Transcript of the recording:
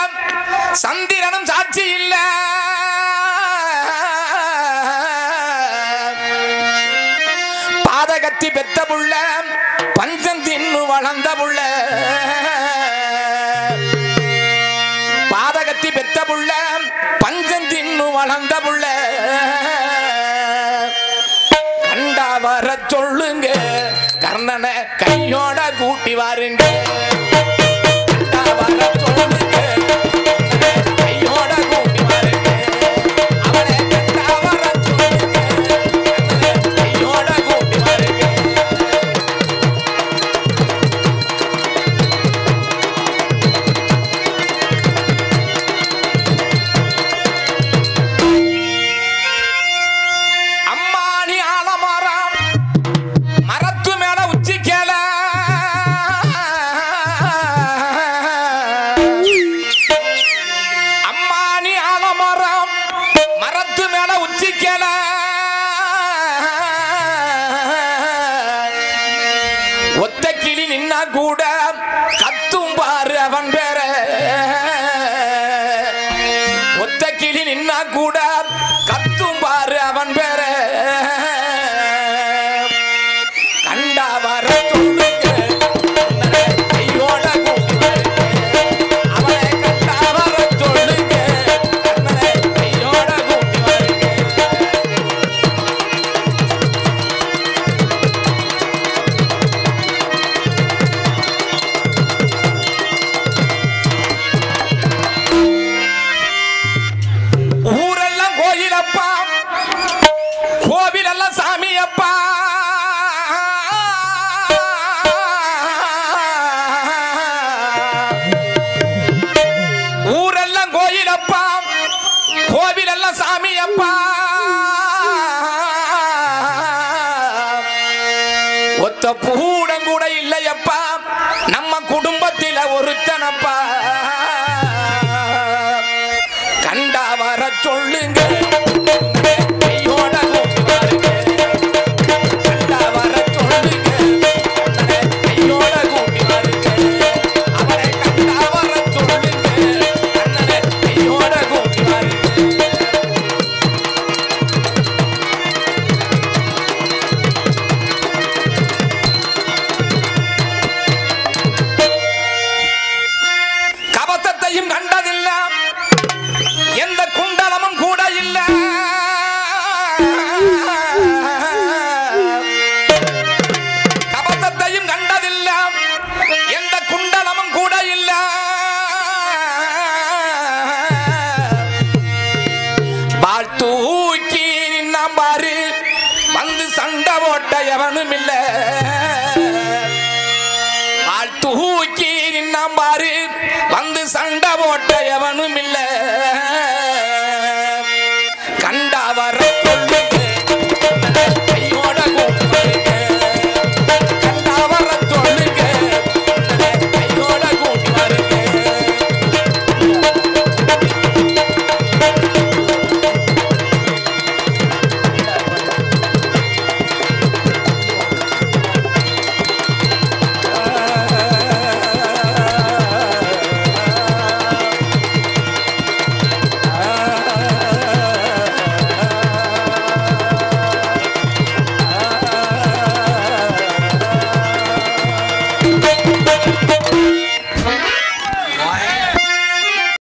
சந்திரனும் சாட்சி இல்ல. பாதகத்தி பெத்த புள்ள பஞ்சம் தின்னு வளர்ந்த புள்ள. பாதகத்தி பெத்த புள்ள பஞ்சம் தின்னு வளர்ந்த புள்ள. கண்டா வர சொல்லுங்க கர்ணனை கையோட கூட்டி வாருங்க. கண்டா வர சொல்லுங்க கையோட கூட்டி வாருங்க. அவனை கண்டா வர சொல்லுங்க கையோட கூட்டி வாருங்க. அம்மானி ஆலமரம் மரத்து மேல உச்சிக்கல. அம்மானி ஆலமரம் மரத்து மேல உச்சிக்கல. ஒத்த கிளி நின்னா கூட கத்தும் பாரு அவன் பேர. ஒத்த கிளி நின்னா கூட கத்தும் பாரு அவன் பேர. கண்டா வர சொல்லுங்க கையோட கூட்டி வாருங்க. அவனை கண்டா வர சொல்லுங்க கையோட கூட்டி வாருங்க. ஊரெல்லாம் கோயிலப்பா, கோவிலெல்லாம் சாமியப்பா. ஊரெல்லாம் கோயிலப்பா, கோவிலெல்லாம் சாமியப்பா. ஒத்த பூடம் கூட இல்லையப்பா நம்ம குடும்பத்தில ஒருத்தனப்பா. கண்டா வர சொல்லுங்க கையோட கூட்டி வாருங்க. கண்டா வர சொல்லுங்க கையோட கூட்டி வாருங்க. அவனை கண்டா வர சொல்லுங்க கையோட கூட்டி வாருங்க. கவசத்தையும் கண்டதில்ல, எந்த குண்டலமும் கூட இல்ல. கபத்தத்தையும் கண்டதில்ல, எந்த குண்டலமும் கூட இல்ல. வாழ்த்தூக்கி நின்னாம் பாரு வந்து சண்டை ஓட்ட எவனும் இல்ல. வாழ்த்தூக்கி நின்னாம் பாரு